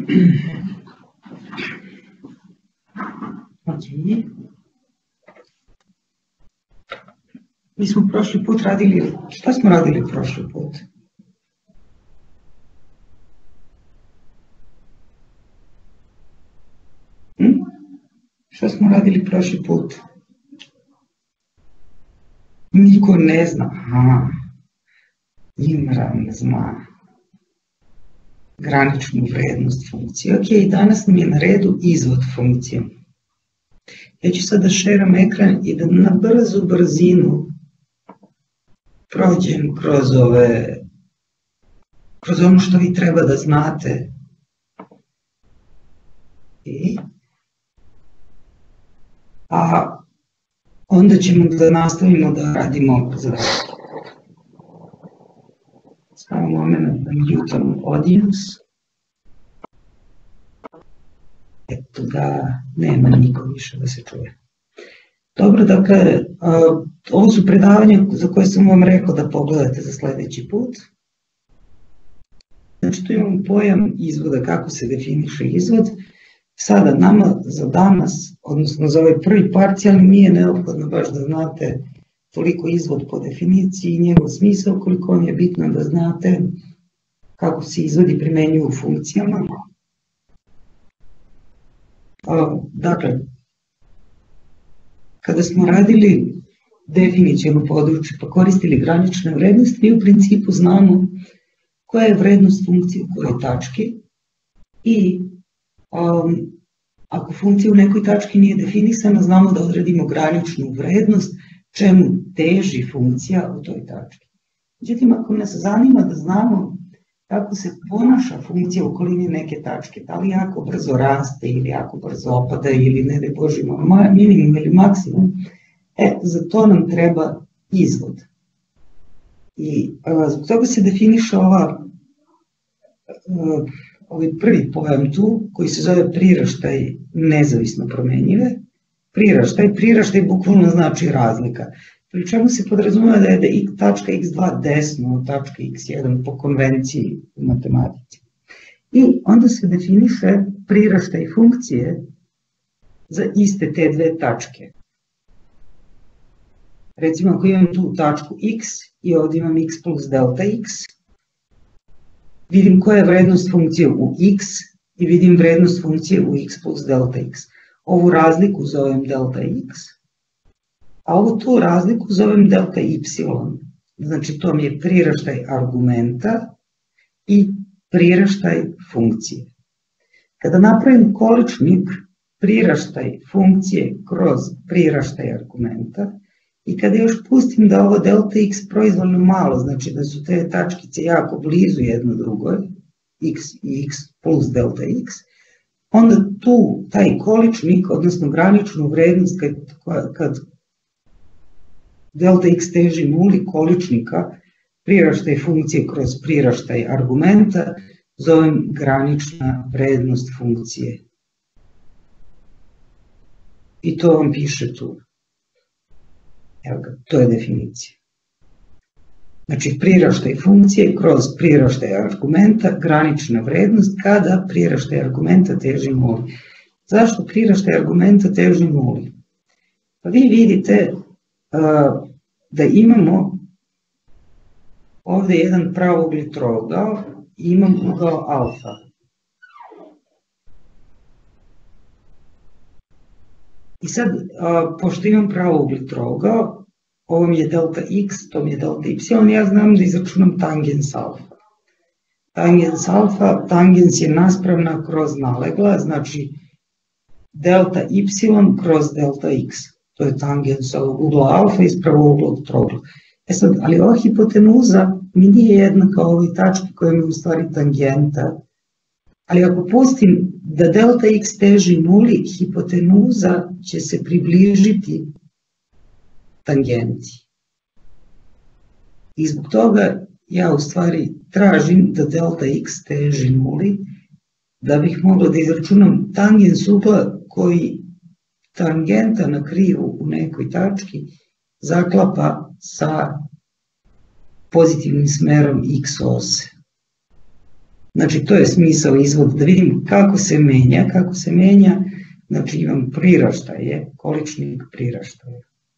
Mi smo prošli put radili, šta smo radili prošli put? Šta smo radili prošli put? Niko ne zna. Imran zna graničnu vrednost funkcije. Ok, danas nam je na redu izvod funkcije. Ja ću sad da šeram ekran i da na brzu brzinu prođem kroz ono što vi treba da znate. A onda ćemo da nastavimo da radimo zadatke. Samo moment da mutam audience. Eto da nema niko više da se čuje. Dobro, dakle, ovo su predavanja za koje sam vam rekao da pogledate za sledeći put. Znači, tu imamo pojam izvoda, kako se definiše izvod. Sada nama za danas, odnosno za ovaj prvi parcijalni, nije neophodno baš da znate toliko izvod po definiciji i njegov smisao, koliko vam je bitno da znate kako se izvodi primenjuju u funkcijama. Dakle, kada smo radili definicijno područje pa koristili granične vrednosti, mi u principu znamo koja je vrednost funkcije u kojoj tački i ako funkcija u nekoj tački nije definisana, znamo da odredimo graničnu vrednost čemu teži funkcija u toj tački. Međutim, ako nas zanima da znamo kako se ponaša funkcija u okolini neke tačke, da li jako brzo raste ili jako brzo opada ili ne daj Bože ima minimum ili maksimum, za to nam treba izvod. I zbog toga se definiše ovaj prvi pojam tu, koji se zove priraštaj nezavisno promenjive. Priraštaj bukvalno znači razlika. Pri čemu se podrazumeva da je tačka x2 desno od tačke x1 po konvenciji u matematici. I onda se definiše priraštaj funkcije za iste te dve tačke. Recimo, ako imam tu tačku x i ovdje imam x plus delta x, vidim koja je vrednost funkcije u x i vidim vrednost funkcije u x plus delta x. Ovu razliku zovem delta x, a ovu tu razliku zovem delta y. Znači, to mi je priraštaj argumenta i priraštaj funkcije. Kada napravim količnik priraštaj funkcije kroz priraštaj argumenta i kada još pustim da ovo delta x proizvoljno malo, znači da su te tačkice jako blizu jedno drugoj, x i x plus delta x, onda tu taj količnik, odnosno graničnu vrednost kad delta x teži nuli količnika priraštaj funkcije kroz priraštaj argumenta zovem granična vrednost funkcije. I to vam piše tu. Evo ga, to je definicija. Znači, priraštaj funkcije kroz priraštaj argumenta, granična vrednost kada priraštaj argumenta teži nuli. Zašto priraštaj argumenta teži nuli? Pa vi vidite da imamo ovde jedan pravogli trougao i imam ugao alfa. I sad, pošto imam pravogli trougao, ovo mi je delta x, to mi je delta y, ja znam da izračunam tangens alfa. Tangens je naspravna kroz nalegla, znači delta y kroz delta x. To je tangens ovog ugla alfa iz pravouglog trougla. Sad, ali ova hipotenuza mi nije jednaka ovoj tački koja mi je u stvari tangenta, ali ako pustim da delta x teži nuli, hipotenuza će se približiti tangenti. I zbog toga ja u stvari tražim da delta x teži nuli, da bih mogla da izračunam tangens ugla koji tangenta na krivu u nekoj tački zaklapa sa pozitivnim smerom x ose. Znači, to je smisao izvoda, da vidim kako se menja, znači imam priraštaje, količnik priraštaja.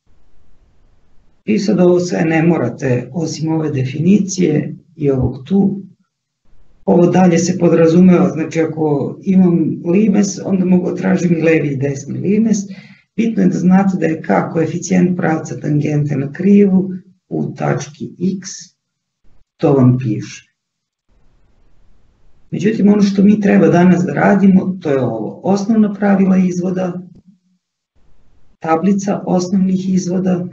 I sad ovo sve ne morate, osim ove definicije i ovog tu, ovo dalje se podrazumeva, znači ako imam limes, onda mogu tražiti i levi i desni limes. Bitno je da znate da je k koeficijent pravca tangente na krivu u tački x, to vam piše. Međutim, ono što mi treba danas da radimo, to je ovo, osnovna pravila izvoda, tablica osnovnih izvoda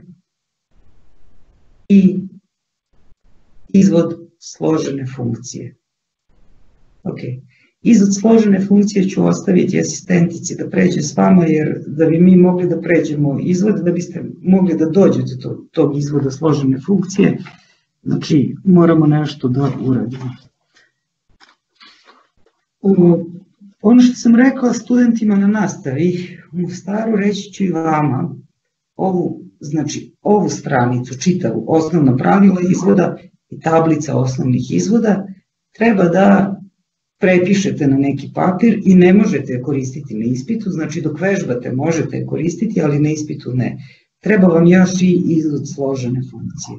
i izvod složene funkcije. Ok, izvod složene funkcije ću ostaviti asistentici da pređe s vama, jer da bi mi mogli da pređemo izvod, da biste mogli da dođete do tog izvoda složene funkcije, znači moramo nešto da uradimo. Ono što sam rekla studentima na nastavi, u staru reći ću i vama, ovu stranicu, čitavu, osnovna pravila izvoda i tablica osnovnih izvoda, treba da prepišete na neki papir i ne možete je koristiti na ispitu, znači dok vežbate možete je koristiti, ali na ispitu ne. Treba vam još i izvod složene funkcije.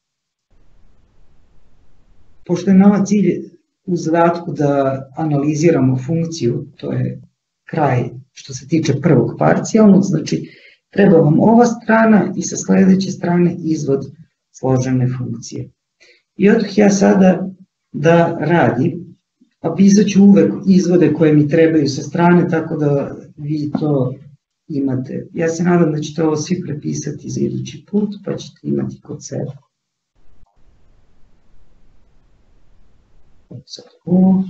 Pošto je nama cilj u zadatku da analiziramo funkciju, to je kraj što se tiče prvog parcijalnog, znači treba vam ova strana i sa sledeće strane izvod složene funkcije. I odmah ja sada da radim, a pisat ću uvek izvode koje mi trebaju sa strane, tako da vi to imate. Ja se nadam da ćete ovo svi prepisati za idući put, pa ćete imati kod sebe. Sad ovo.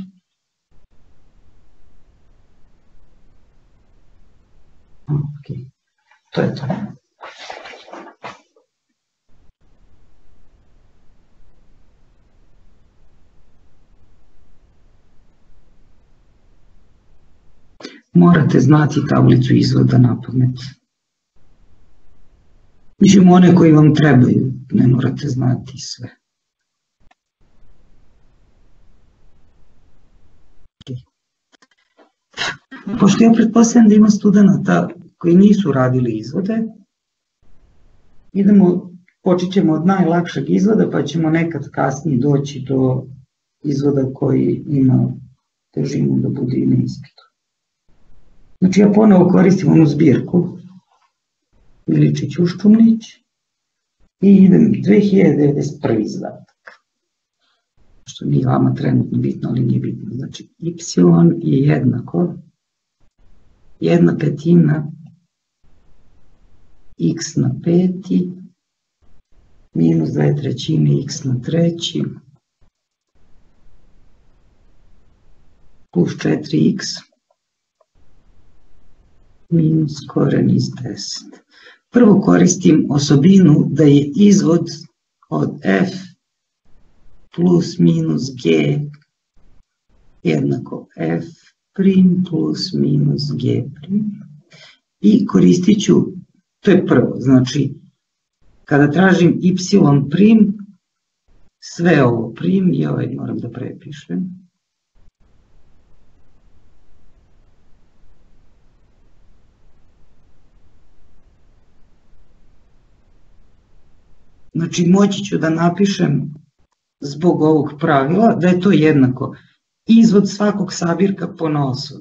Ok, to je to. Morate znati tablicu izvoda na pamet. Mislim, one koji vam trebaju, ne morate znati sve. Pošto ja pretpostavljam da ima studenta koji nisu radili izvode, počet ćemo od najlakšeg izvoda, pa ćemo nekad kasnije doći do izvoda koji ima težinu da bude i na ispitu. Znači ja ponovo koristim onu zbirku Iličić Uščumlić i idem 2091. zadatak. Što nije vama trenutno bitno, ali nije bitno. Znači y je jednako 1/5 x na 5 minus 2/3 x na 3 plus 4x minus koren iz 10. Prvo koristim osobinu da je izvod od f plus minus g jednako f prim plus minus g prim i koristit ću, to je prvo, znači kada tražim y prim, sve ovo prim i ovaj moram da prepišem. Znači moći ću da napišem zbog ovog pravila da je to jednako izvod svakog sabirka ponaosob.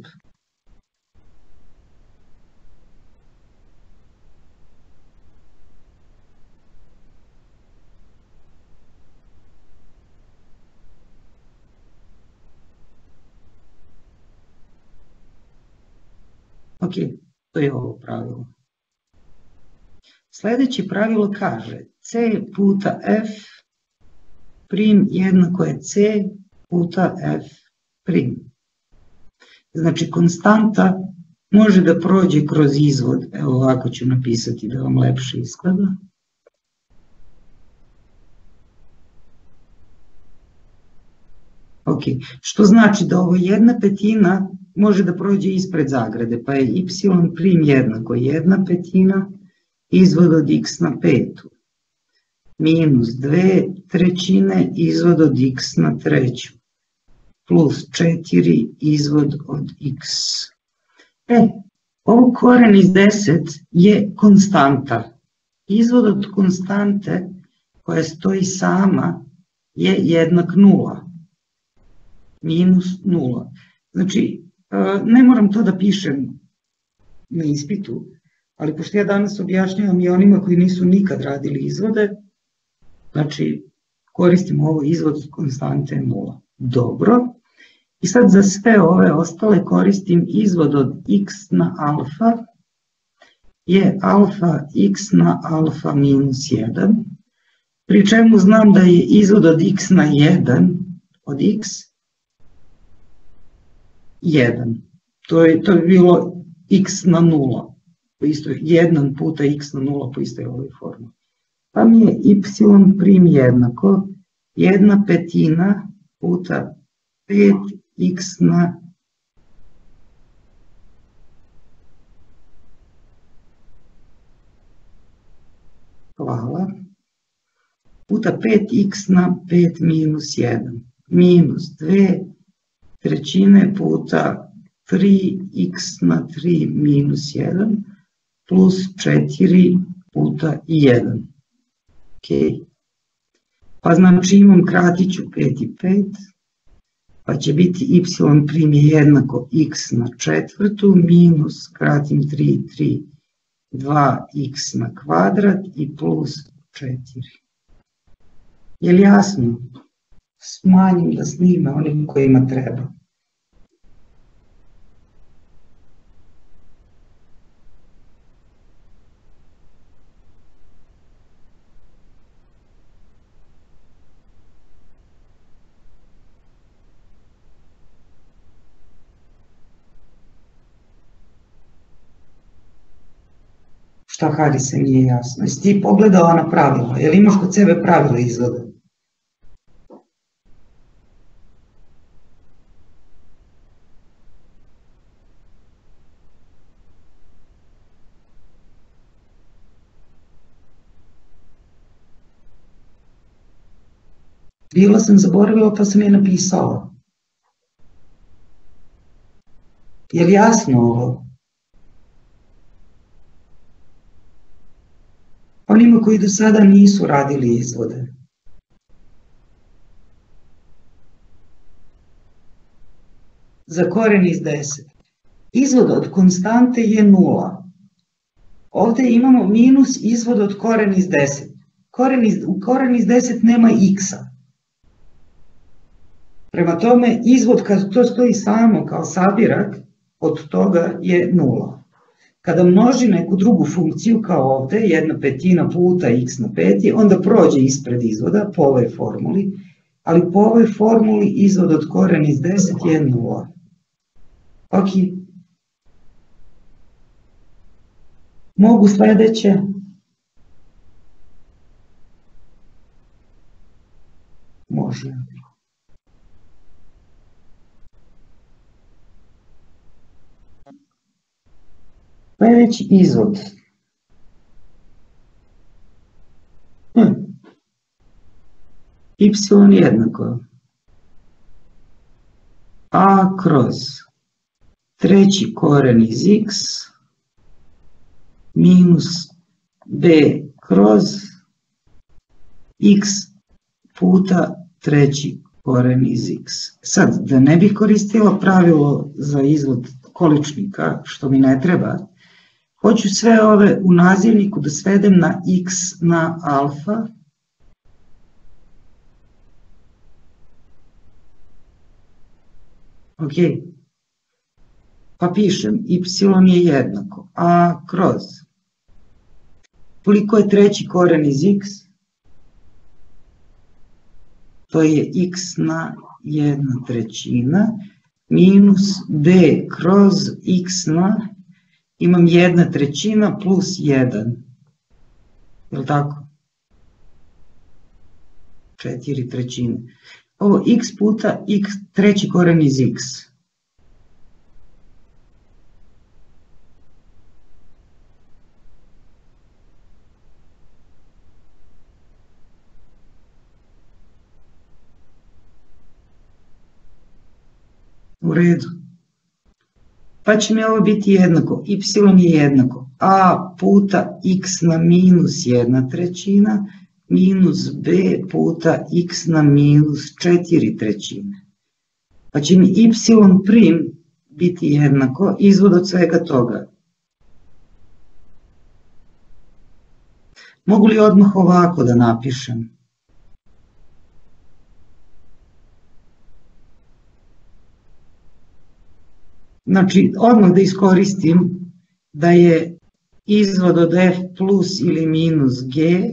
Ok, to je ovo pravilo. Sledeće pravilo kaže c puta f prim jednako je c puta f prim. Znači konstanta može da prođe kroz izvod, evo ovako ću napisati da vam lepše izgleda. Ok, što znači da ovo 1/5 može da prođe ispred zagrade, pa je y prim jednako 1/5 izvod od x na 5 minus 2/3 izvod od x na 3 plus 4 izvod od x. Ovo koren iz 10 je konstanta. Izvod od konstante koja stoji sama je jednak 0. Minus 0. Znači, ne moram to da pišem na ispitu, ali pošto ja danas objašnjavam i onima koji nisu nikad radili izvode, znači koristim ovo izvod od konstante 0. Dobro. I sad za sve ove ostale koristim izvod od x na alfa je alfa x na alfa minus 1, pri čemu znam da je izvod od x na 1 od x 1. To bi bilo x na 0, po istoj 1 puta x na 0 po istoj ovoj formuli. Pa mi je y prim jednako 1/5 puta 5x na hvala, puta 5x na 5 minus 1, minus 2/3 puta 3x na 3 minus 1, plus 4 puta 1. Ok. Pa znači imam, kratit ću 5 i 5, pa će biti y prim je jednako x na četvrtu minus, kratim 3, 3, 2x na kvadrat i plus 4. Je li jasno? Smanjim da snime onim kojima treba. Šta Hari se nije jasno? Jesi ti pogledala na pravila? Jel imaš kod sebe pravila izvoda? Bila sam zaboravila pa sam je napisala. Jel jasno ovo? Onima koji do sada nisu radili izvode. Za koren iz 10. Izvod od konstante je 0. Ovde imamo minus izvod od koren iz 10. U koren iz 10 nema x-a. Prema tome, izvod kad to stoji samo kao sabirak, od toga je 0. Kada množi neku drugu funkciju kao ovde, 1/5 puta x na 5, onda prođe ispred izvoda po ovoj formuli, ali po ovoj formuli izvod od koren iz 10 je 0. Ok. Mogu sledeće? Može. Sledeći izvod. Y jednako a kroz treći koren iz x minus b kroz x puta treći koren iz x. Sad, da ne bih koristila pravilo za izvod količnika, što mi ne treba, hoću sve ove u nazivniku da svedem na x na alfa, ok, pa pišem y je jednako a kroz, koliko je treći koren iz x, to je x na 1/3 minus b kroz x na, imam 1/3 plus 1, je li tako? 4/3. Ovo x puta x, treći koren iz x. U redu. Pa će mi ovo biti jednako, y je jednako a puta x na minus 1/3 minus b puta x na minus 4/3. Pa će mi y prim biti jednako izvod od svega toga. Mogu li odmah ovako da napišem? Znači, odmah da iskoristim da je izvod od f plus ili minus g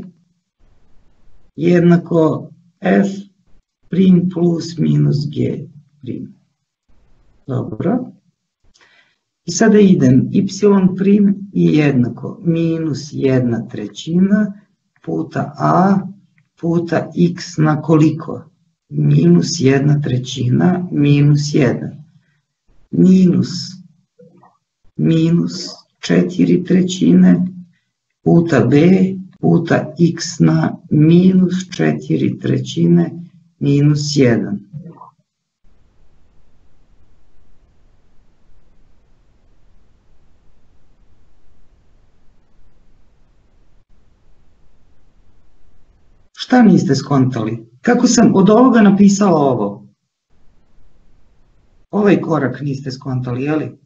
jednako f prim plus minus g prim. Dobro. I sada idem, y prim je jednako minus 1/3 puta a puta x na koliko? Minus 1/3 minus 1. Minus 4/3 puta b puta x na minus 4/3 minus 1. Šta niste skontali? Kako sam od ovoga napisala ovo? Ovaj korak niste skontali, jeli?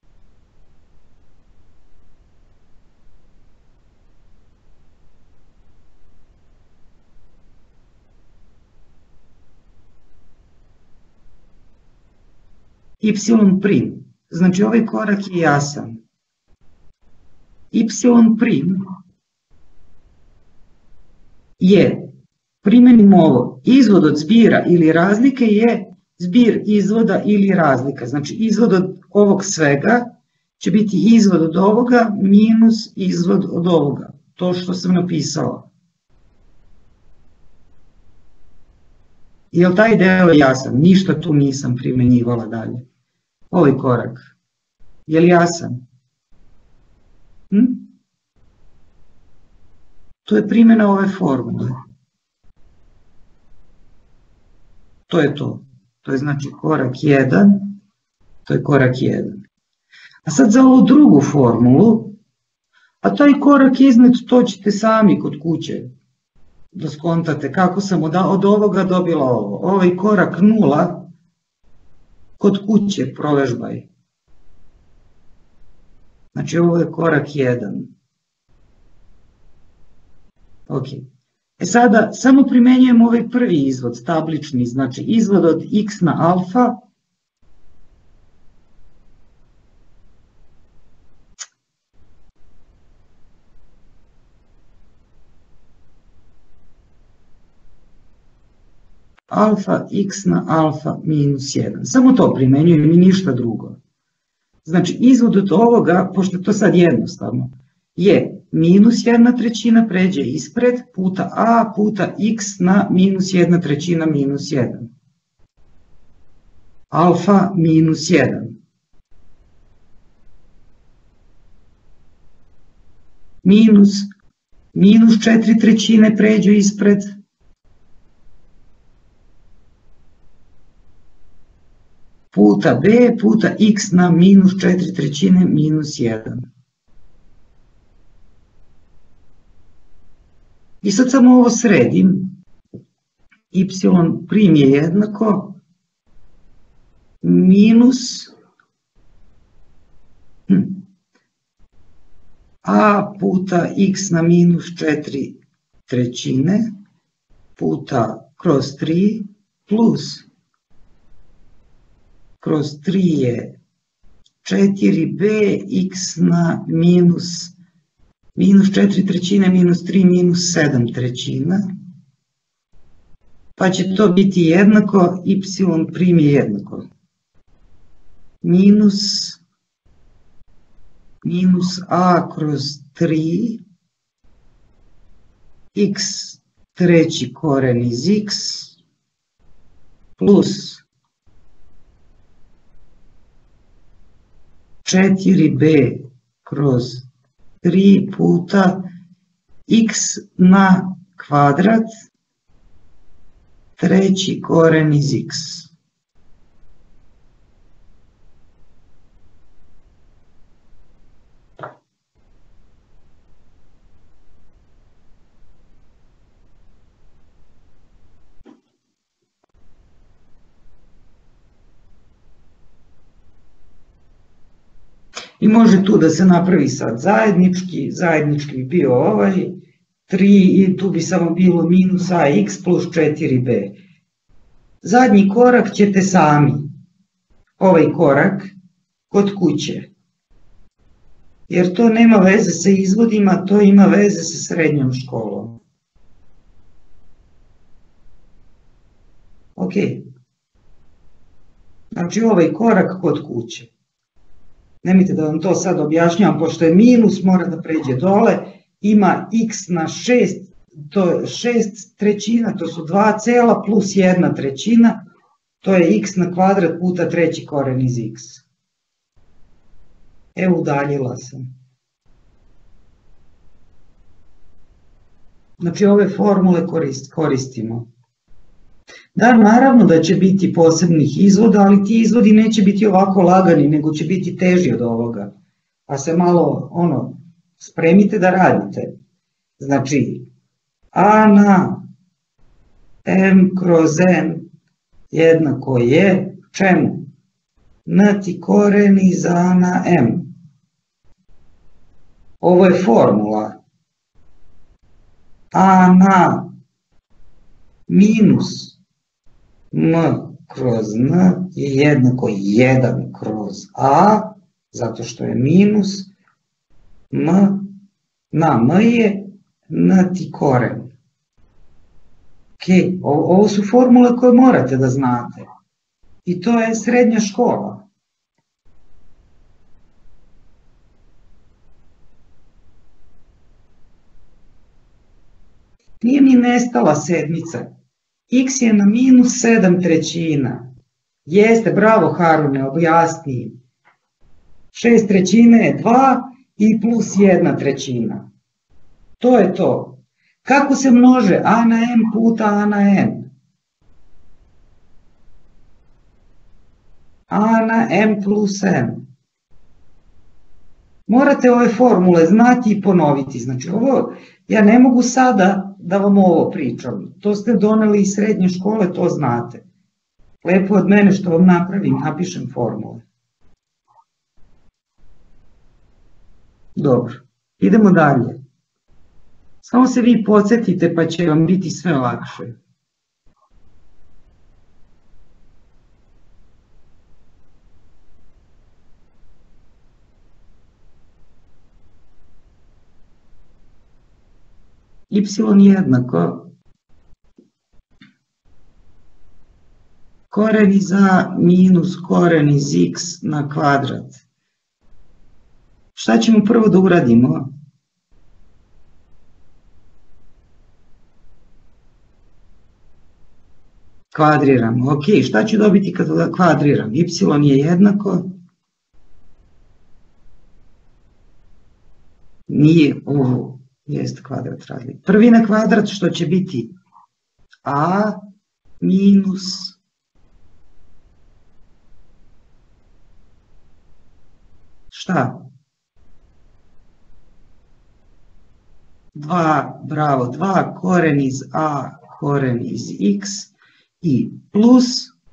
Y prim. Znači ovaj korak je jasan. Y prim je, primenim ovo, izvod od zbira ili razlike je zbir izvoda ili razlika. Znači izvod od ovog svega će biti izvod od ovoga minus izvod od ovoga. To što sam napisala. Jel taj deo jasan? Ništa tu nisam primenjivala dalje. Ovaj korak. Je li jasan? To je primjena ove formule. To je to. To je znači korak 1. To je korak 1. A sad za ovu drugu formulu, a taj korak iznad to ćete sami kod kuće da skontate kako sam od ovoga dobila ovo. Ovaj korak 0 kod kuće provežbaj. Znači ovo je korak 1. Ok. E sada samo primenjujem ovaj prvi izvod, tablični, znači izvod od x na alfa alfa x na alfa minus 1. Samo to primenjujem i ništa drugo. Znači izvod od ovoga, pošto je to sad jednostavno, je minus 1/3 pređe ispred puta a puta x na minus 1/3 minus 1. Alfa minus 1. Minus 4/3 pređe ispred puta b puta x na minus 4/3 minus 1. I sad samo ovo sredim. Y prim je jednako minus a puta x na minus 4/3 puta kroz 3 plus kroz 3 je 4bx na minus 4/3 minus 3 minus 7/3, pa će to biti jednako, y prim je jednako minus a kroz 3 x treći koren iz x plus 4b kroz 3 puta x na kvadrat treći koren iz x. I može tu da se napravi sad zajednički bi bio ovaj 3 i tu bi samo bilo minus ax plus 4b. Zadnji korak ćete sami, ovaj korak kod kuće, jer to nema veze sa izvodima, to ima veze sa srednjom školom. Ok, znači ovaj korak kod kuće. Nemojte da vam to sad objašnjavam, pošto je minus, mora da pređe dole, ima x na 6, to je 6/3, to su 2 cela plus 1/3, to je x na kvadrat puta treći koren iz x. Evo, udaljila sam. Znači ove formule koristimo. Da, naravno da će biti posebnih izvoda, ali ti izvodi neće biti ovako lagani, nego će biti teži od ovoga. Pa se malo spremite da radite. Znači, a na m kroz n jednako je čemu? N ti koren iz a na m. Ovo je formula. A na minus m kroz n je jednako 1 kroz a, zato što je minus, na m je n ti koren. Ok, ovo su formule koje morate da znate. I to je srednja škola. Nije mi nestala sedmica. X je na minus 7/3. Jeste, bravo Harune, objasni. 6/3 je 2 i plus 1/3. To je to. Kako se množe a na m puta a na n? A na m plus n. Morate ove formule znati i ponoviti. Znači, ovo, ja ne mogu sada da vam ovo pričam. To ste doneli iz srednje škole, to znate. Lepo od mene što vam napravim, napišem formule. Dobro, idemo dalje. Samo se vi podsjetite pa će vam biti sve lakše. Y jednako koren iz a minus koren iz x na kvadrat. Šta ćemo prvo da uradimo? Kvadriramo. Ok, šta ću dobiti kada kvadriram? Y je jednako, nije ovo, jest kvadrat razlike. Prvi na kvadrat što će biti a minus šta? 2 koren iz a koren iz x i plus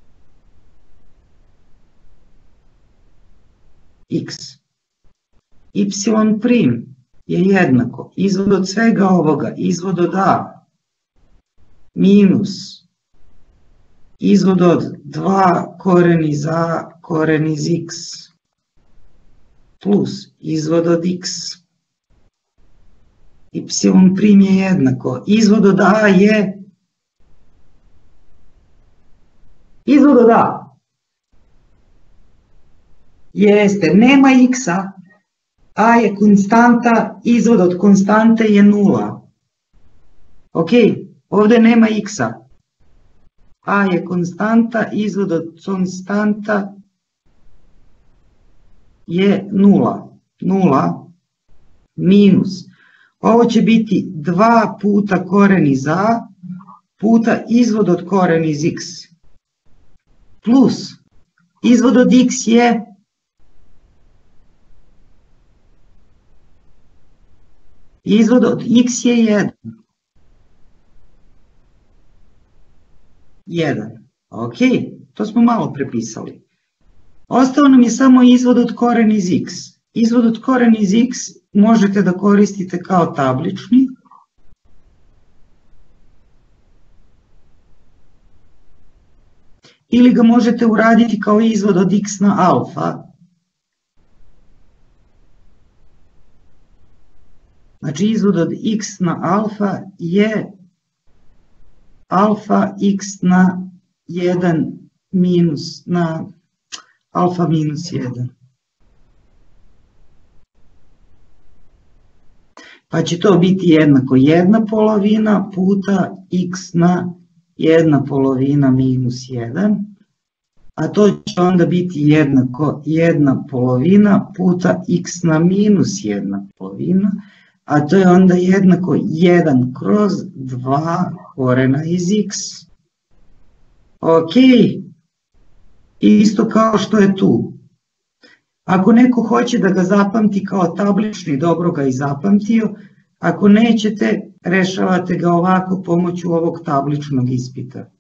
x. Y prim je jednako, izvod od svega ovoga, izvod od a, minus, izvod od 2 koren iz a koren iz x, plus izvod od x. Y prim je jednako, izvod od a je izvod od a. Jeste, nema x-a, a je konstanta, izvod od konstante je 0. Ok, ovde nema x-a. A je konstanta, izvod od konstanta je 0. 0 minus. Ovo će biti 2 puta koren iz a puta izvod od koren iz x. Plus izvod od x je izvod od x je 1. 1. Ok, to smo malo prepisali. Ostao nam je samo izvod od koren iz x. Izvod od koren iz x možete da koristite kao tablični, ili ga možete uraditi kao izvod od x na alfa. Znači izvod od x na alfa je alfa x na 1 minus, na alfa minus 1. Pa će to biti jednako 1 polovina puta x na 1 polovina minus 1, a to će onda biti jednako 1 polovina puta x na minus 1 polovina, a to je onda jednako 1 kroz 2 korena iz x. Ok, isto kao što je tu. Ako neko hoće da ga zapamti kao tablični, dobro ga i zapamtio. Ako nećete, rešavate ga ovako pomoću ovog tabličnog ispita.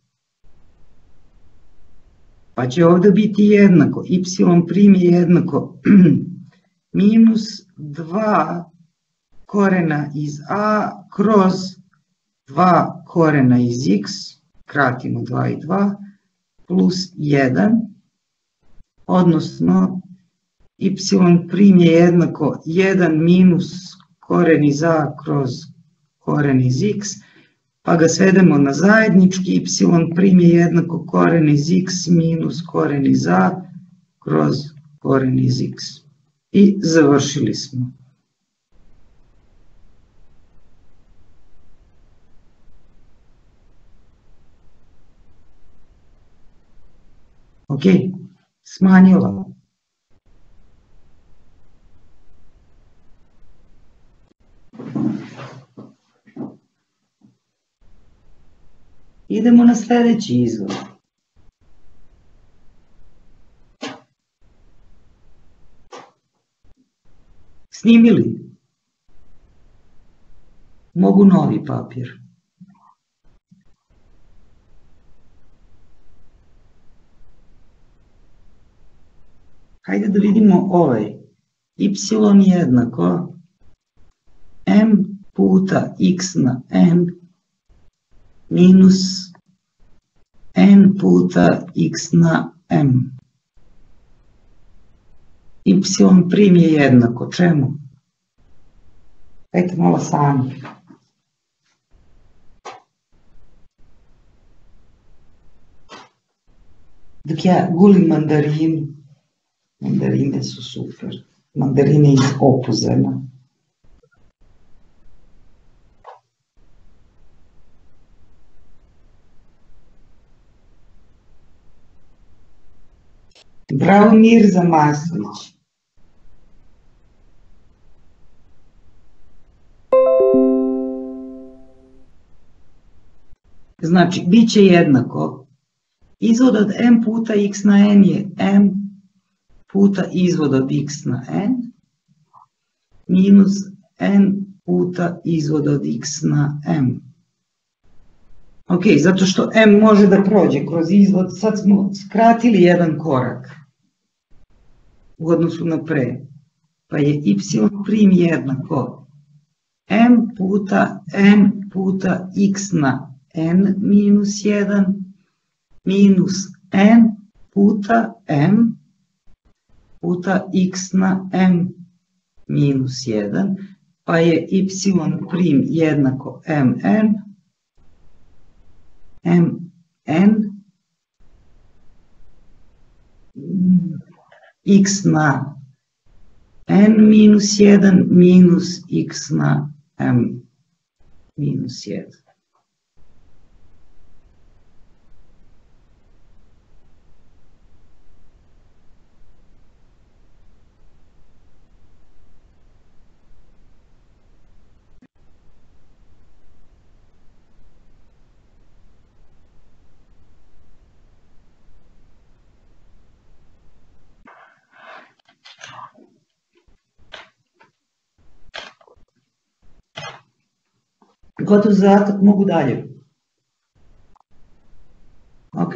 Pa će ovde biti jednako, y' je jednako minus 2 korena iz a kroz 2 korena iz x, kratimo 2 i 2, plus 1, odnosno y' je jednako 1 minus koren iz a kroz koren iz x, pa ga svedemo na zajednički, y' je jednako koren iz x minus koren iz a kroz koren iz x. I završili smo. Ok, smanjila. Idemo na sledeći izvod. Snimili? Mogu novi papir. Hajde da vidimo ovaj. Y jednako m puta x na n minus n puta x na m. Y' je jednako čemu? Dajte malo sami. Dok ja gulim mandarinu, mandarine su super, mandarine iz Opuzena. Bravo Mirza Maslić. Znači, bit će jednako. Izvod od m puta x na n je m puta izvod od x na n minus n puta izvod od x na m. Ok, zato što m može da prođe kroz izvod, sad smo skratili jedan korak u odnosu na pre, pa je y' jednako m puta n puta x na n minus 1 minus n puta m puta x na m minus 1, pa je y' jednako mn x na n minus 1 minus x na m minus 1. Gotov zadatak, mogu dalje. Ok.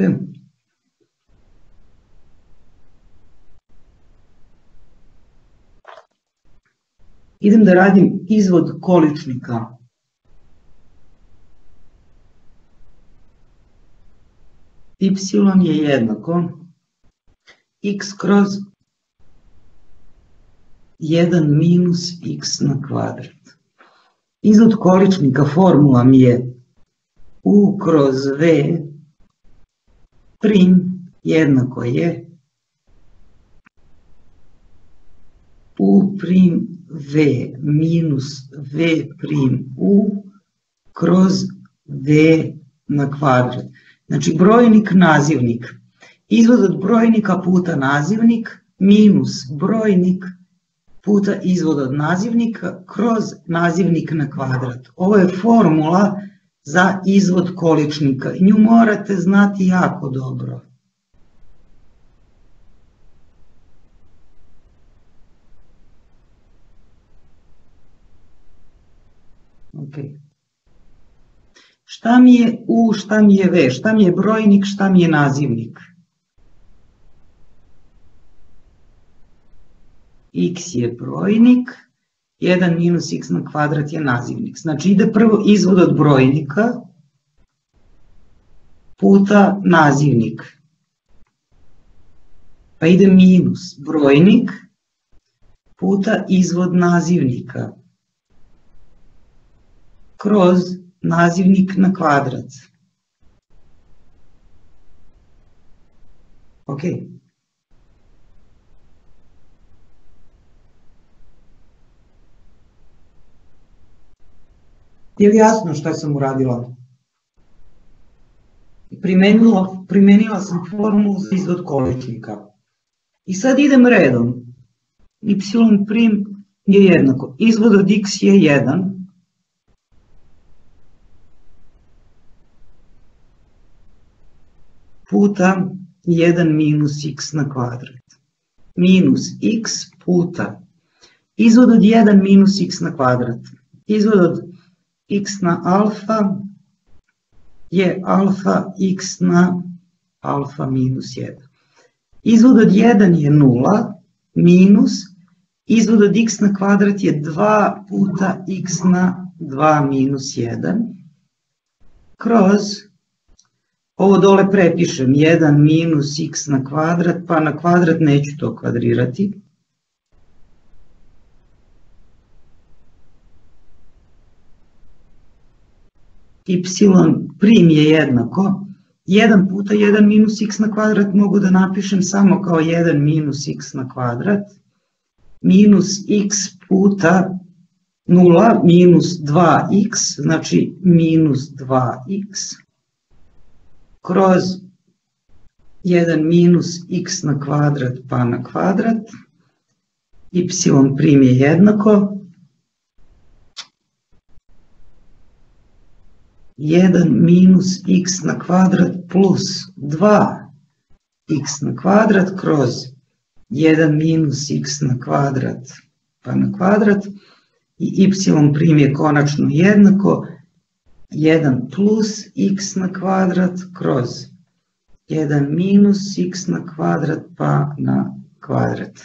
idem da radim izvod količnika. Y je jednako x kroz 1 minus x na kvadrat. Izvod količnika formula mi je u kroz v prim jednako je u prim v minus v prim u kroz v na kvadrat. Znači brojnik, nazivnik. Izvod od brojnika puta nazivnik minus brojnik puta izvod od nazivnika kroz nazivnik na kvadrat. Ovo je formula za izvod količnika i nju morate znati jako dobro. Okay. Šta mi je u, šta mi je v, šta mi je brojnik, šta mi je nazivnik? X je brojnik, 1 minus x na kvadrat je nazivnik. Znači ide prvo izvod od brojnika puta nazivnik. Pa ide minus brojnik puta izvod nazivnika kroz nazivnik na kvadrat. Ok. Je li jasno šta sam uradila? Primenila sam formulu za izvod količnika. I sad idem redom. Y prim je jednako. Izvod od x je 1. Puta 1 minus x na kvadrat. Minus x puta izvod od 1 minus x na kvadrat. Izvod od x na alfa je alfa x na alfa minus 1. Izvod od 1 je 0 minus izvod od x na kvadrat je 2 puta x na 2 minus 1 kroz ovo dole prepišem 1 minus x na kvadrat, pa na kvadrat neću to kvadrirati. Y prim je jednako 1 puta 1 minus x na kvadrat mogu da napišem samo kao 1 minus x na kvadrat minus x puta 0 minus 2x, znači minus 2x kroz 1 minus x na kvadrat pa na kvadrat. Y prim je jednako 1 minus x na kvadrat plus 2x na kvadrat kroz 1 minus x na kvadrat pa na kvadrat i y prim je konačno jednako 1 plus x na kvadrat kroz 1 minus x na kvadrat pa na kvadrat.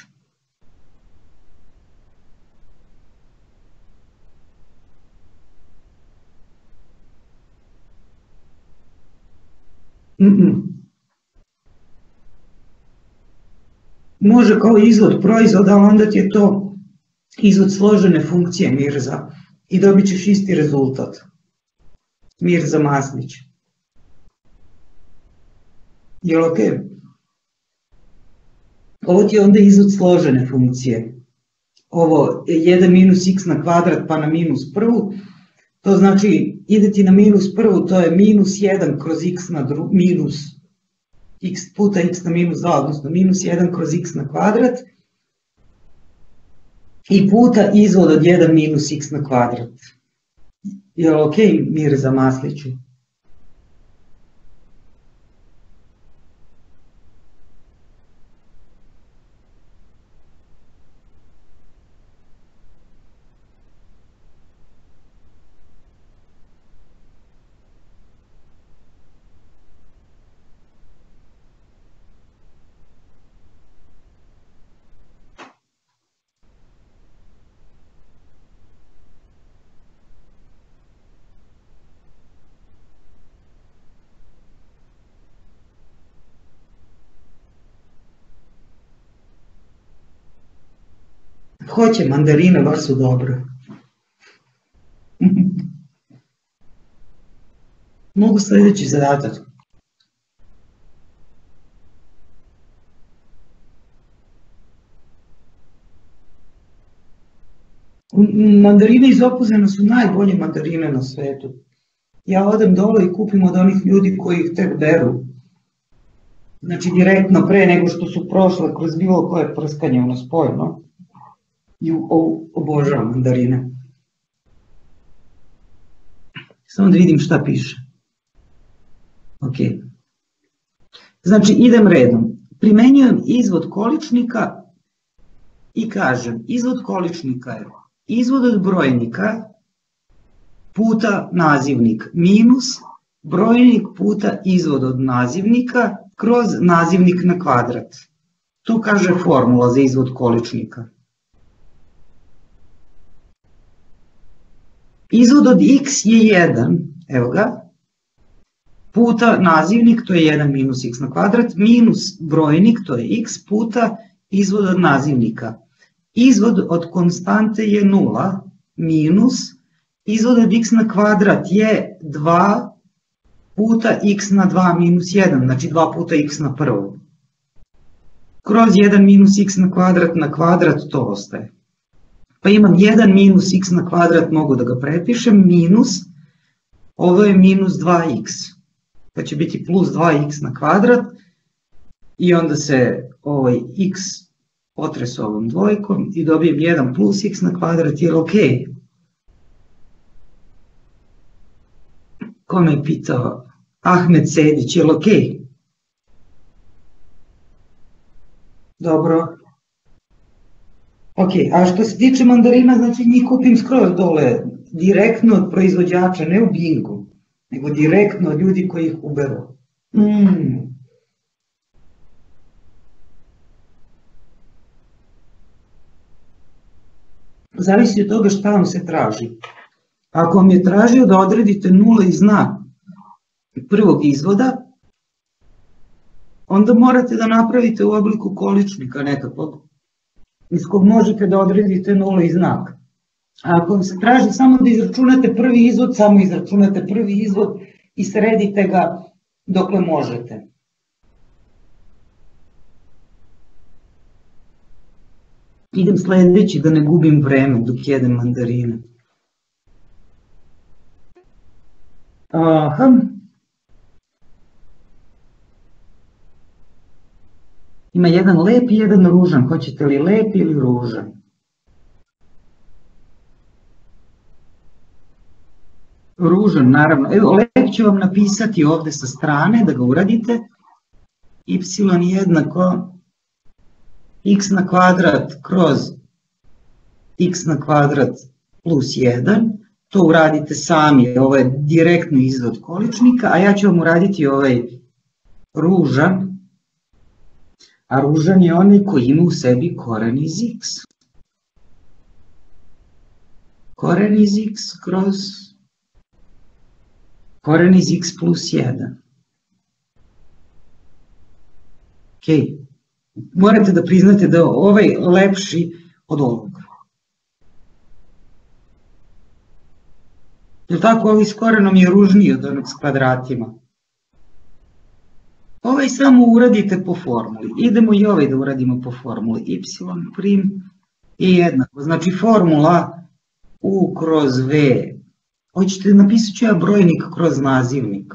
Može kao izvod proizvoda, ali onda ti je to izvod složene funkcije Mirza i dobit ćeš isti rezultat. Mirza Maslić. Jel ok? Ovo ti je onda izvod složene funkcije. Ovo je 1 minus x na kvadrat pa na minus prvu, to znači ide ti na minus prvu, to je minus 1 kroz x na minus x puta x na minus 2, odnosno minus 1 kroz x na kvadrat i puta izvod od 1 minus x na kvadrat. Jel ok, Mirza Masliću? Hoće, mandarine baš su dobre. Mogu sljedeći zadatak. Mandarine iz Opuzena su najbolje mandarine na svetu. Ja odem dole i kupim od onih ljudi koji ih tek beru. Znači direktno pre nego što su prošle kroz bilo koje prskanje, ono spojeno. I obožavam mandarine. Samo da vidim šta piše. Ok. Znači idem redom. Primenjujem izvod količnika i kažem izvod količnika je izvod od brojnika puta nazivnik minus brojnik puta izvod od nazivnika kroz nazivnik na kvadrat. To kaže formula za izvod količnika. Izvod od x je 1, evo ga, puta nazivnik, to je 1 minus x na kvadrat, minus brojnik, to je x, puta izvod od nazivnika. Izvod od konstante je 0, minus izvod od x na kvadrat je 2 puta x na 2 minus 1, znači 2 puta x na prvo. Kroz 1 minus x na kvadrat to ostaje. Pa imam 1 minus x na kvadrat, mogu da ga prepišem, minus, ovo je minus 2x, pa će biti plus 2x na kvadrat i onda se ovaj x otre s ovom dvojkom i dobijem 1 plus x na kvadrat, jer ok. Ko me je pitao? Ahmed Sedić, je li ok? Dobro. Ok, a što se tiče mandarina, znači njih kupim skroz dole, direktno od proizvođača, ne u Bingu, nego direktno od ljudi koji ih uberu. Zavisi od toga šta vam se traži. Ako vam je tražio da odredite nula i znak prvog izvoda, onda morate da napravite u obliku količnika nekakvog, iz kog možete da odredite nula i znak. A ako vam se traži samo da izračunate prvi izvod, samo izračunate prvi izvod i sredite ga dokle možete. Idem sledeći da ne gubim vreme dok jedem mandarine. Aha. Ima jedan lep i jedan ružan. Hoćete li lep ili ružan? Ružan, naravno. Evo, lep ću vam napisati ovde sa strane da ga uradite. Y jednako x na kvadrat kroz x na kvadrat plus 1. To uradite sami, ovo je direktno izvod količnika, a ja ću vam uraditi ovaj ružan. A ružan je onaj koji ima u sebi koren iz x. Koren iz x kroz koren iz x plus 1. Ok. Morate da priznate da je ovaj lepši od ovoga. Jer tako ovaj s korenom je ružniji od onog s kvadratima. Ovaj samo uradite po formuli. Idemo i ovaj da uradimo po formuli. Y prim je jednako. Znači formula u kroz v. Hoćete napisat ću ja brojnik kroz nazivnik.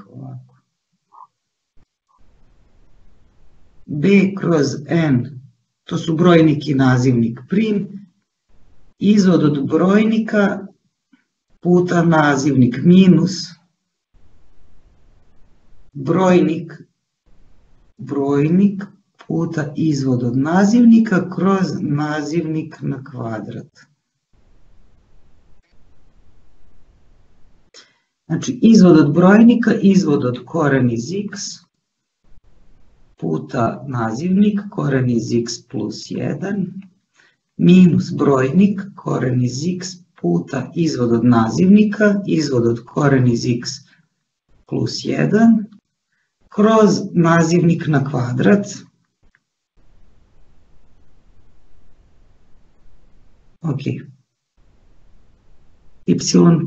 B kroz n, to su brojnik i nazivnik prim. Izvod od brojnika puta nazivnik minus brojnik puta izvod od nazivnika kroz nazivnik na kvadrat. Znači izvod od brojnika, izvod od koren iz x puta nazivnik koren iz x plus 1 minus brojnik koren iz x puta izvod od nazivnika, izvod od koren iz x plus 1 kroz nazivnik na kvadrat Ok. Y'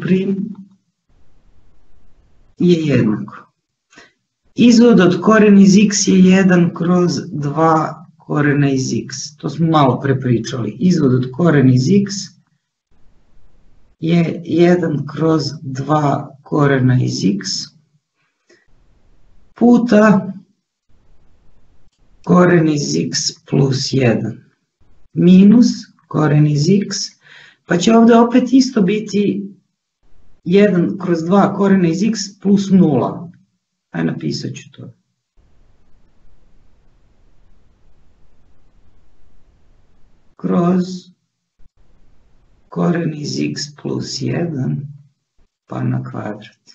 je jednako. Izvod od koren iz x je 1 kroz 2 korena iz x. To smo malo prepričali. Izvod od koren iz x je 1 kroz 2 korena iz x puta koren iz x plus 1 minus koren iz x, pa će ovdje opet isto biti 1 kroz 2 korena iz x plus 0. Aj, napisat ću to. Kroz koren iz x plus 1 pa na kvadrat.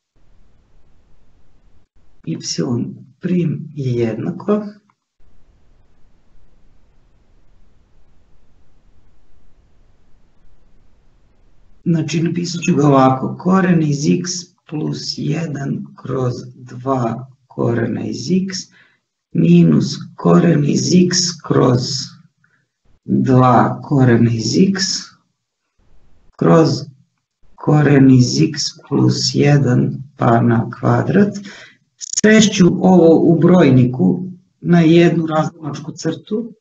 Y' je jednako. Znači, napisat ću ga ovako. Koren iz x plus 1 kroz 2 korena iz x minus koren iz x kroz 2 korena iz x kroz koren iz x plus 1 pa na kvadrat. Svešću ovo u brojniku na jednu razlamačku crtu.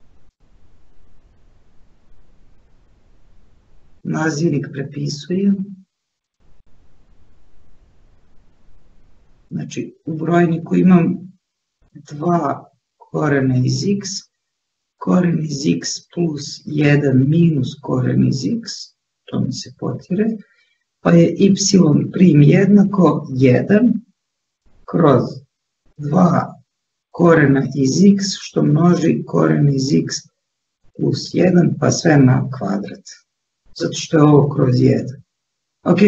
Nazivnik prepisujem. Znači, u brojniku imam 2 korena iz x, koren iz x plus 1 minus koren iz x, to mi se potire, pa je y' jednako 1 kroz 2 korena iz x, što množi koren iz x plus 1, pa sve na kvadrat. Zato što je ovo kroz 1. Ok.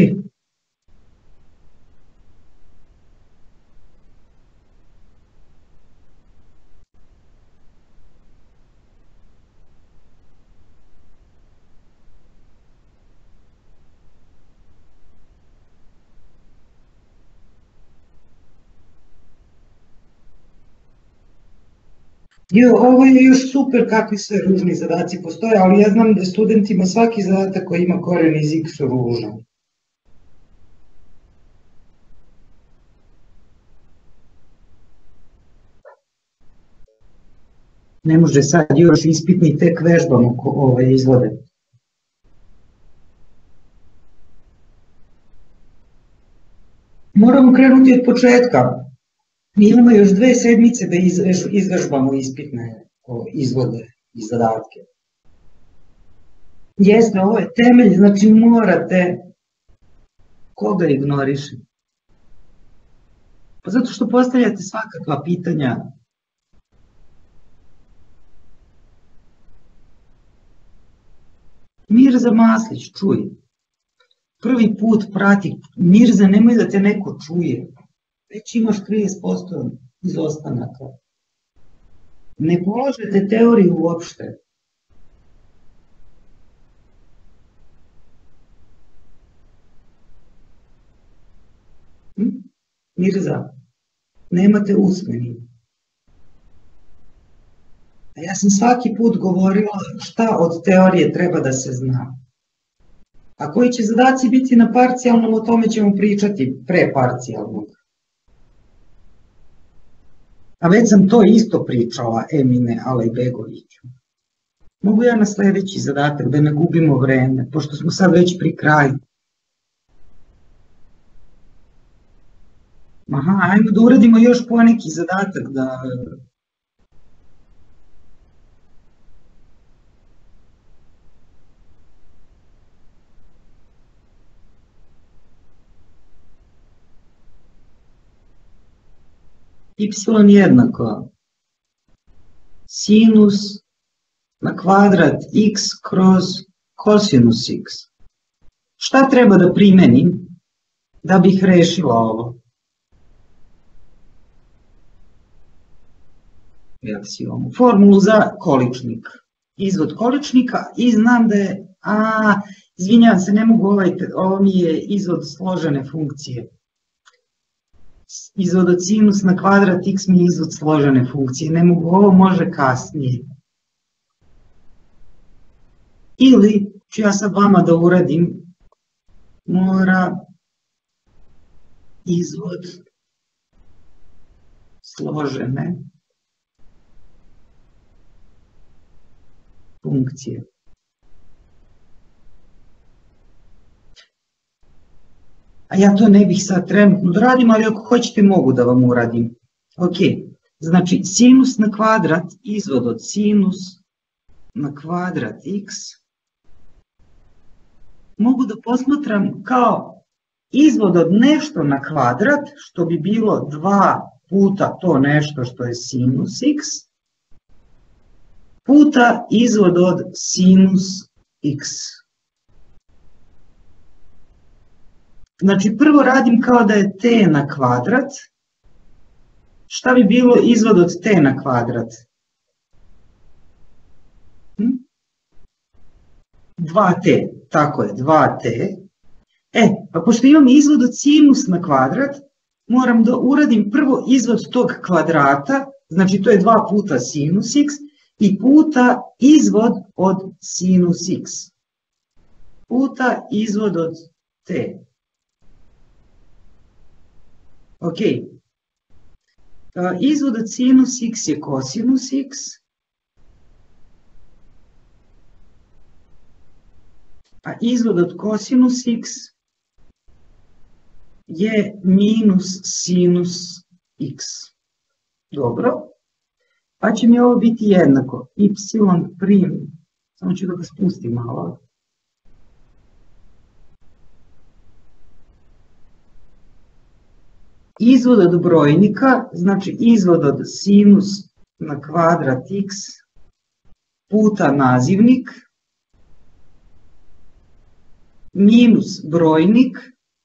Ovo je još super kakvi sve ružni zadaci postoje, ali ja znam da studentima svaki zadatak koji ima koren iz x ružan. Ne može sad još ispitni tek vežbamo izvode. Moramo krenuti od početka. Mi imamo još 2 sedmice da izvežbamo ispitne izvode i zadatke. Jeste, ovo je temelj, znači morate... Koga ignorišem? Pa zato što postavljate svakakva pitanja. Mirza Maslić, čuj. Prvi put prati. Mirza, nemoj da te neko čuje. Već imaš 30% izostanaka. Ne položite teoriju uopšte. Mirza, nemate usmeni. Ja sam svaki put govorila šta od teorije treba da se zna. A koji će zadaci biti na parcijalnom, o tome ćemo pričati pre parcijalnog. A već sam to isto pričala Emine Alajbegoviću. Mogu ja na sledeći zadatak da ne gubimo vreme, pošto smo sad već pri kraju. Aha, ajmo da uradimo još poneki zadatak da... Y jednako sinus na kvadrat x kroz kosinus x. Šta treba da primenim da bih rešila ovo? Formulu za količnik. Izvod količnika i znam da je... Izvinjavam se, ne mogu ovo mi je izvod složene funkcije. Izvod od sinus na kvadrat x mi je izvod složene funkcije. Ne mogu, ovo može kasnije. Ili ću ja sad vama da uradim, mora izvod složene funkcije. A ja to ne bih sad trenutno da radim, ali ako hoćete mogu da vam uradim. Ok, znači sinus na kvadrat, izvod od sinus na kvadrat x, mogu da posmatram kao izvod od nešto na kvadrat, što bi bilo 2 puta to nešto što je sinus x, puta izvod od sinus x. Znači prvo radim kao da je t na kvadrat. Šta bi bilo izvod od t na kvadrat? 2t, tako je, 2t. Pa pošto imam izvod od sinus na kvadrat, moram da uradim prvo izvod tog kvadrata, znači to je 2 puta sinus x, i puta izvod od sinus x, puta izvod od t. Ok, izvod od sinus x je kosinus x, a izvod od kosinus x je minus sinus x. Dobro, pa će mi ovo biti jednako, y prim, samo ću da ga spustim malo. Izvod od brojnika, znači izvod od sinus na kvadrat x puta nazivnik, minus brojnik,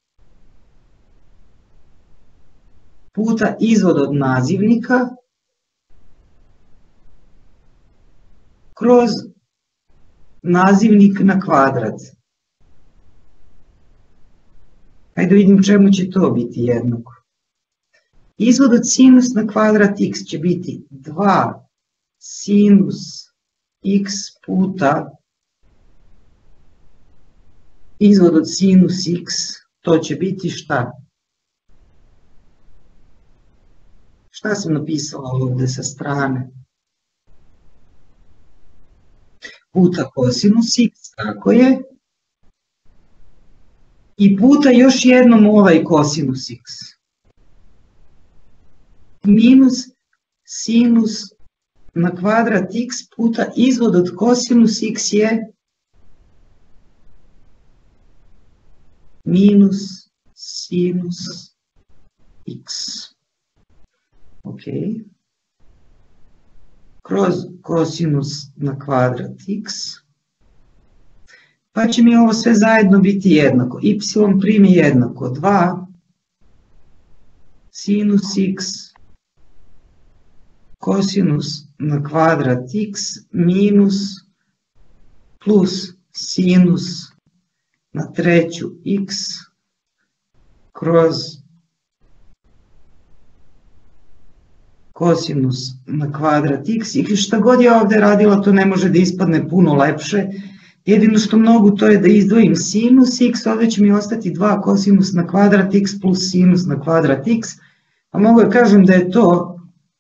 puta izvod od nazivnika, kroz nazivnik na kvadrat. Hajde vidim čemu će to biti jednako. Izvod od sinus na kvadrat x će biti 2 sinus x puta izvod od sinus x, to će biti šta? Šta sam napisala ovde sa strane? Puta kosinus x, tako je. I puta još jednom ovaj kosinus x. Minus sinus na kvadrat x puta izvod od kosinus x je minus sinus x. Ok. Kroz kosinus na kvadrat x. Pa će mi ovo sve zajedno biti jednako. Y prim je jednako 2 sinus x kosinus na kvadrat x minus plus sinus na treću x kroz kosinus na kvadrat x. I šta god je ovde radila, to ne može da ispadne puno lepše. Jedino što mogu to je da izdvojim sinus x, ovde će mi ostati 2 kosinus na kvadrat x plus sinus na kvadrat x, a mogu da kažem da je to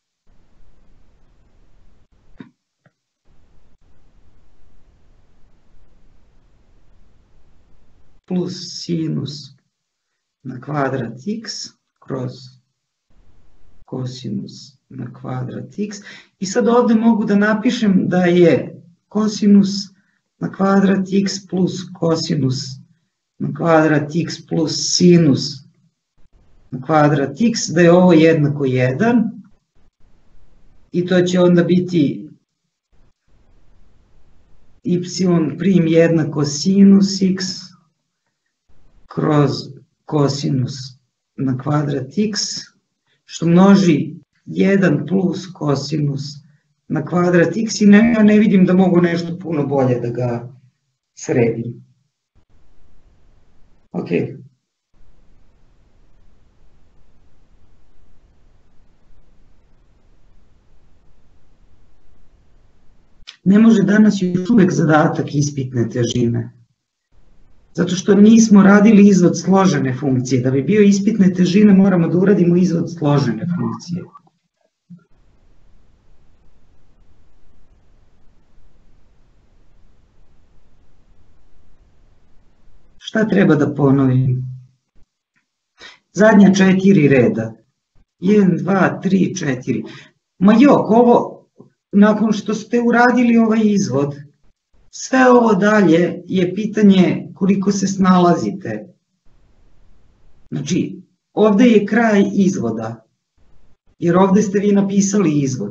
plus sinus na kvadrat x kroz kosinus na kvadrat x. I sad ovde mogu da napišem da je kosinus na kvadrat x plus kosinus na kvadrat x plus sinus na kvadrat x, da je ovo jednako 1 i to će onda biti y prim jednako sinus x kroz kosinus na kvadrat x, što množi 1 plus kosinus na kvadrat x i ja ne vidim da mogu nešto puno bolje da ga sredim. Ok. ne može danas još uvek zadatak ispitne težine. Zato što nismo radili izvod složene funkcije. Da bi bio ispitne težine moramo da uradimo izvod složene funkcije. Šta treba da ponovim? Zadnja 4 reda. 1, 2, 3, 4. Ma jok, ovo, nakon što ste uradili ovaj izvod, sve ovo dalje je pitanje koliko se snalazite. Znači, ovde je kraj izvoda, jer ovde ste vi napisali izvod.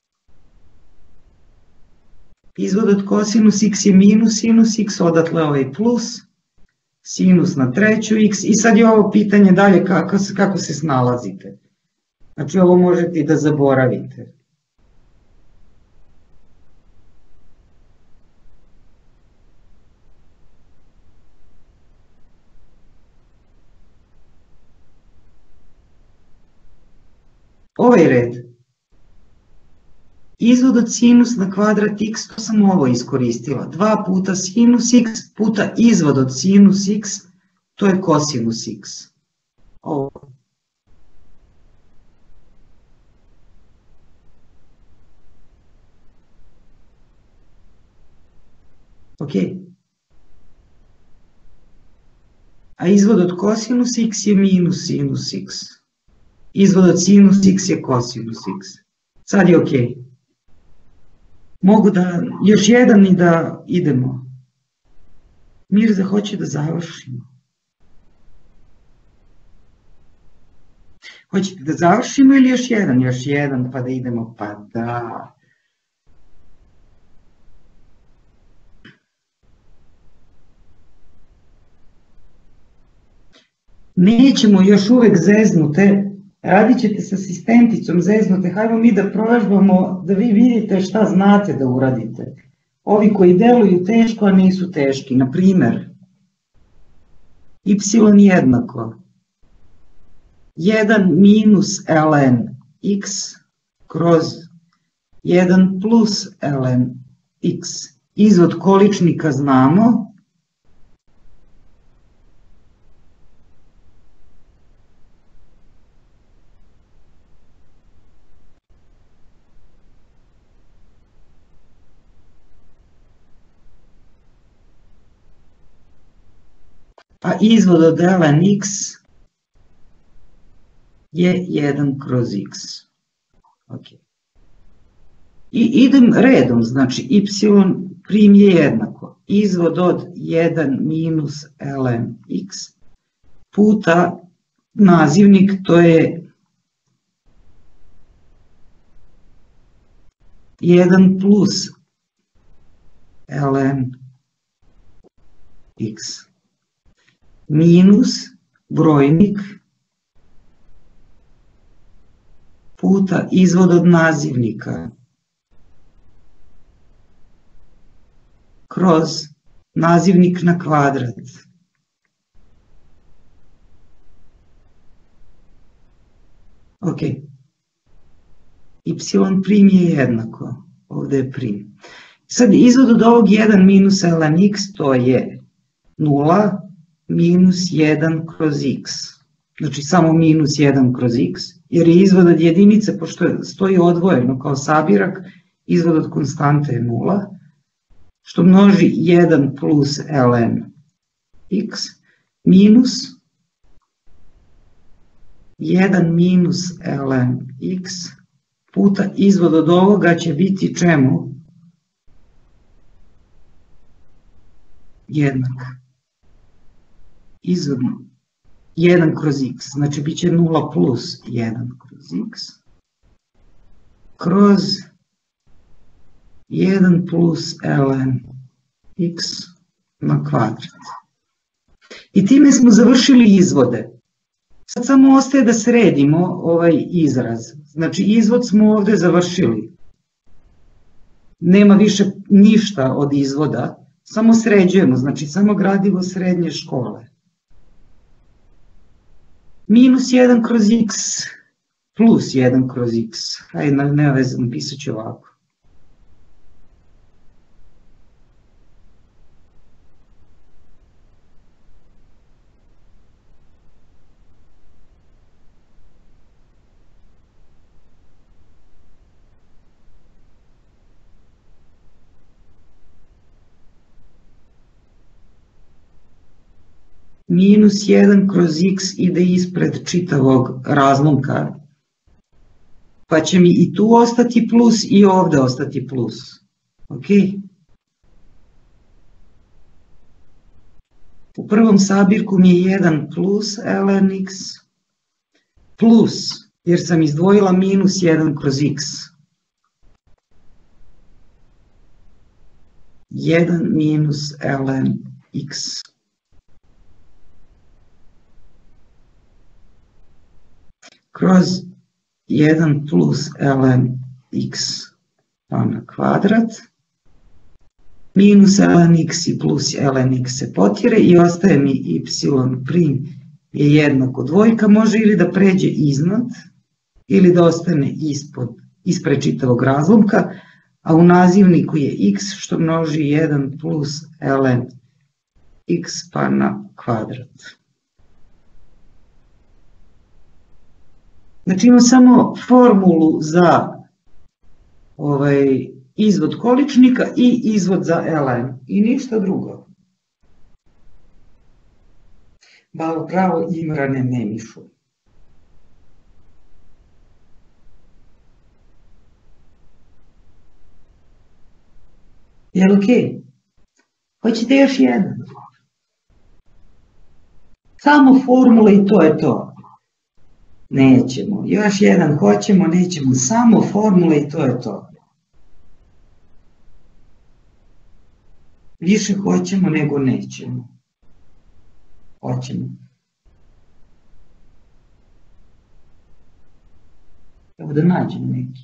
Izvod od kosinus x je minus sinus x, odatle ovaj plus, sinus na treću x i sad je ovo pitanje dalje kako se snalazite. Znači, ovo možete i da zaboravite. Ovaj red, izvod od sinus na kvadrat x, to sam ovo iskoristila, 2 puta sinus x puta izvod od sinus x, to je kosinus x. Ovo. Ok. A izvod od kosinus x je minus sinus x. Izvod od sinus x je kosinus x. Sad je ok. Mogu da, još jedan i da idemo. Mirza hoće da završimo. Hoćete da završimo ili još jedan? Još jedan pa da idemo, pa da. Nećemo još uvek zeznute. Radit ćete sa asistenticom zeznute, hajmo mi da provežbamo da vi vidite šta znate da uradite. Ovi koji deluju teško, a nisu teški. Na primer, y jednako 1 minus ln x kroz 1 plus ln x. Izvod količnika znamo. A izvod od ln x je 1 kroz x. Okay. I idem redom, znači y prim je jednako. Izvod od 1 minus ln x puta nazivnik, to je 1 plus ln x. Minus brojnik puta izvod od nazivnika kroz nazivnik na kvadrat. Ok. Y prim je jednako. Ovde je prim. Sad izvod od ovog 1 minus ln x, to je 0 minus 1 kroz x. Znači samo minus 1 kroz x, jer je izvod od jedinice, pošto stoji odvojeno kao sabirak, izvod od konstante je 0, što množi 1 plus ln x minus 1 minus ln x puta izvod od ovoga će biti čemu? Jednak. Izvod 1 kroz x, znači bit će 0 plus 1 kroz x, kroz 1 plus ln x na kvadrat. I time smo završili izvode. Sad samo ostaje da sredimo ovaj izraz. Znači izvod smo ovde završili. Nema više ništa od izvoda, samo sređujemo, znači samo gradivo srednje škole. Minus 1 kroz x plus 1 kroz x. Hajde, nema veze, napisat ću ovako. minus 1 kroz x ide ispred čitavog razlomka, pa će mi i tu ostati plus i ovde ostati plus. Ok? U prvom sabirku mi je 1 plus ln x, plus, jer sam izdvojila minus 1 kroz x. 1 minus ln x. Kroz 1 plus ln x pa na kvadrat. Minus ln x i plus ln x se potire i ostaje mi y prim je jednako dvojka, može ili da pređe iznad ili da ostane ispred čitavog razlomka, a u nazivniku je x što množi 1 plus ln x pa na kvadrat. Znači imam samo formulu za izvod količnika i izvod za ln i ništa drugo. Malo pravo Imrane Nemišu. Jel okej? Hoćete još jedan? Samo formula i to je to. Nećemo. Još jedan hoćemo, nećemo. Samo formula i to je to. Više hoćemo nego nećemo. Hoćemo. Evo da nađem neki.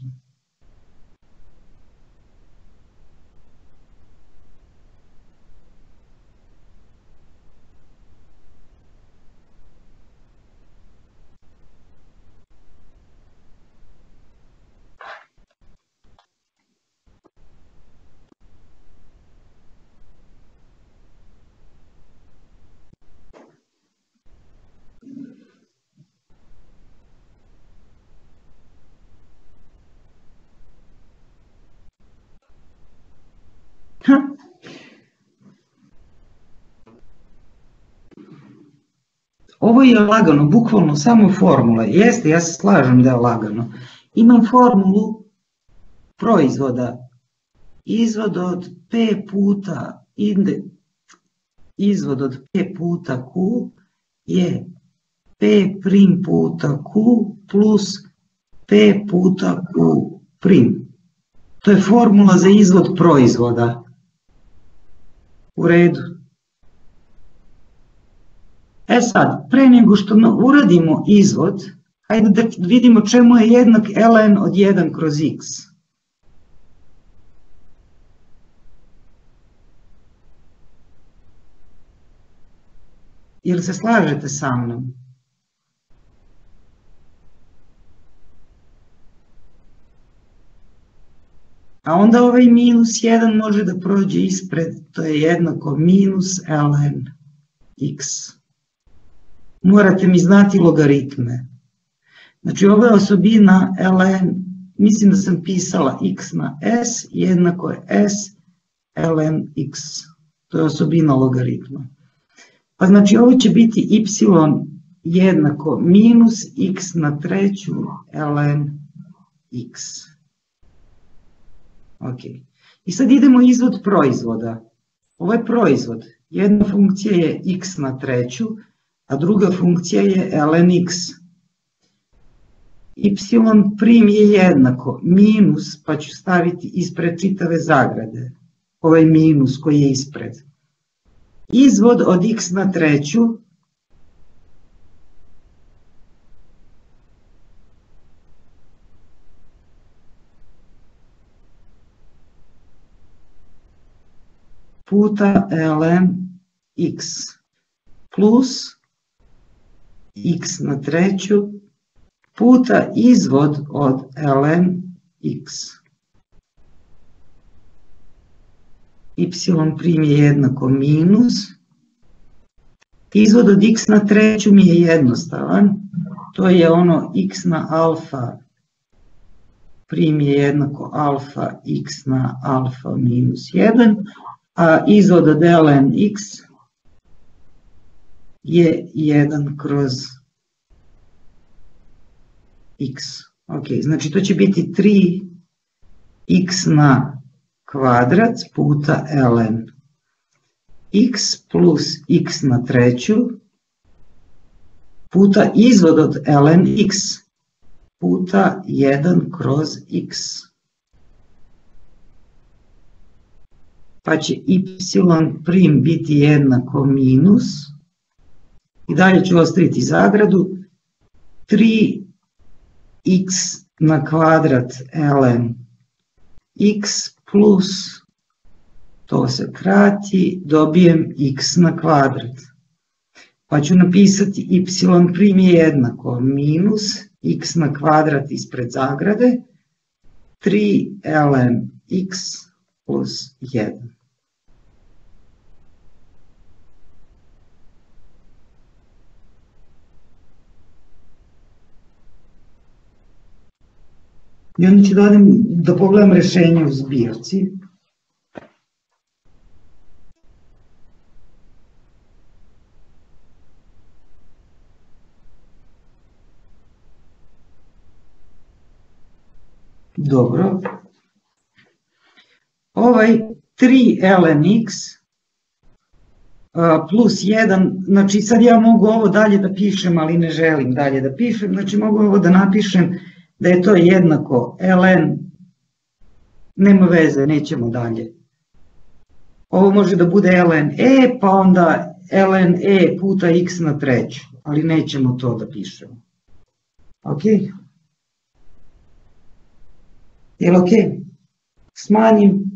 Ovo je lagano, bukvalno samo formula. Jeste, ja se slažem da je lagano. Imam formulu proizvoda. Izvod od P puta izvod od P puta Q je P prim puta Q plus P puta Q prim. To je formula za izvod proizvoda. U redu. E sad, pre nego što uradimo izvod, hajde da vidimo čemu je jednak ln od 1 kroz x. Jel se slažete sa mnom? A onda ovaj minus 1 može da prođe ispred, to je jednako minus ln x. Morate mi znati logaritme. Znači ova je osobina ln, mislim da sam pisala x na s, jednako je s ln x. To je osobina logaritma. Pa znači ovo će biti y jednako minus x na treću ln x. Ok. I sad idemo izvod proizvoda. Ovo je proizvod. Jedna funkcija je x na treću, a druga funkcija je ln x. Y prim je jednako minus, pa ću staviti ispred čitave zagrade. Ovaj minus koji je ispred. Izvod od x na treću puta ln x plus x na treću puta izvod od ln x. Y prim je jednako minus. Izvod od x na treću mi je jednostavan. To je ono x na alfa prim je jednako alfa x na alfa minus 1. A izvod od ln x je 1 kroz x. Ok, znači to će biti 3x na kvadrat puta ln x plus x na treću puta izvod od ln x puta 1 kroz x. Pa će y prim biti jednako minus, i dalje ću ostaviti zagradu, 3x na kvadrat ln x plus, to se krati, dobijem x na kvadrat. Pa ću napisati y prim je jednako minus x na kvadrat ispred zagrade, 3 ln x plus 1. I onda ću da pogledam rešenje u zbirci. Dobro. Ovaj 3 ln x plus 1, znači sad ja mogu ovo dalje da pišem, ali ne želim dalje da pišem, znači mogu ovo da napišem da je to jednako ln, nema veze, nećemo dalje. Ovo može da bude ln e, pa onda ln e puta x na treću, ali nećemo to da pišemo. Ok? Jel ok? Smanjim.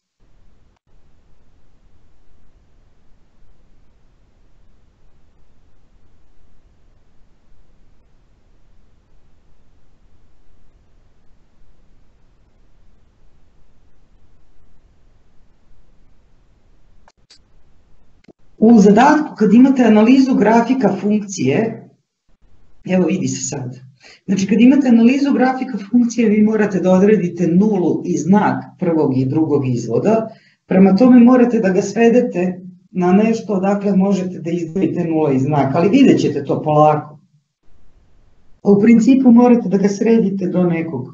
U zadatku kad imate analizu grafika funkcije, evo vidi se sad, znači kad imate analizu grafika funkcije vi morate da odredite nulu i znak prvog i drugog izvoda, prema tome morate da ga svedete na nešto odakle možete da izdvojite nula i znak, ali vidjet ćete to polako. U principu morate da ga sredite do nekog.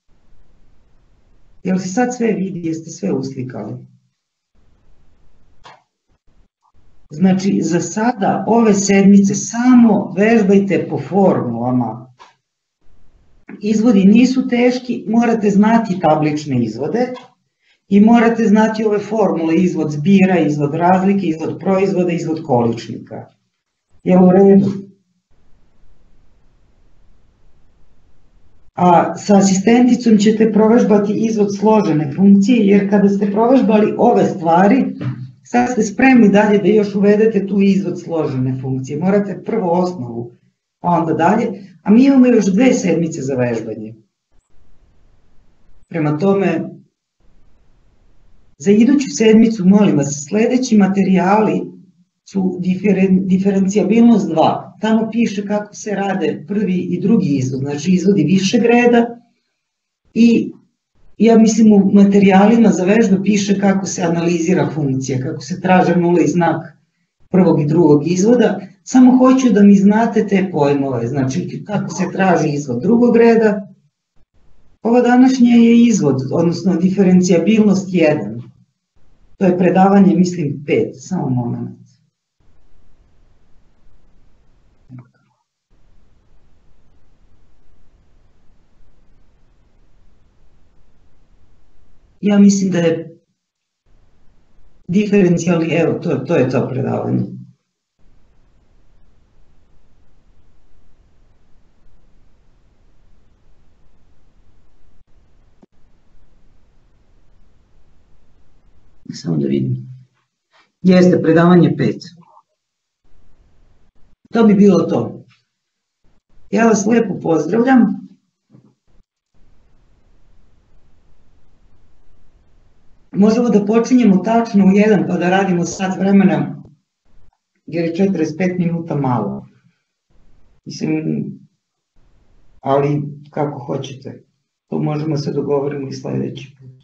Jel se sad sve vidi, jeste sve uslikali? Znači, za sada ove sedmice samo vežbajte po formulama. Izvodi nisu teški, morate znati tablične izvode i morate znati ove formule, izvod zbira, izvod razlike, izvod proizvoda, izvod količnika. Jel u redu? A sa asistenticom ćete provežbati izvod složene funkcije, jer kada ste provežbali ove stvari, sad ste spremni dalje da još uvedete tu izvod složene funkcije. Morate prvo osnovu, pa onda dalje. A mi imamo još 2 sedmice za vežbanje. Prema tome, za iduću sedmicu, molim vas, sledeći materijali su diferencijabilnost 2. Tamo piše kako se rade prvi i drugi izvod, znači izvodi višeg reda i ja mislim u materijalima za vežbe piše kako se analizira funkcija, kako se traže nula i znak prvog i drugog izvoda, samo hoću da mi znate te pojmove, znači kako se traži izvod drugog reda. Ova današnja je izvod, odnosno diferencijabilnost 1. To je predavanje, mislim, 5, samo moment. Ja mislim da je diferencijalni, evo, to je to predavanje. Samo da vidim. Jeste, predavanje 5. To bi bilo to. Ja vas lepo pozdravljam. Možemo da počinjemo tačno u 1 pa da radimo sat vremena, jer je 45 minuta malo. Mislim, ali kako hoćete. To možemo se dogovoriti i sledeći put.